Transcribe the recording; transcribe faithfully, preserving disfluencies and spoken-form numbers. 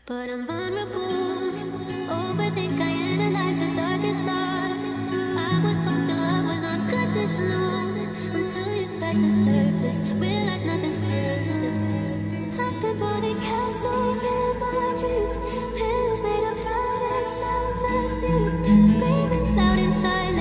But I'm vulnerable, overthink, I analyze the darkest thoughts. I was taught that love was unconditional, until you scratch the surface, realize nothing's perfect. I've been building castles in my dreams, pillows made of pride and self-esteem, screaming loud inside.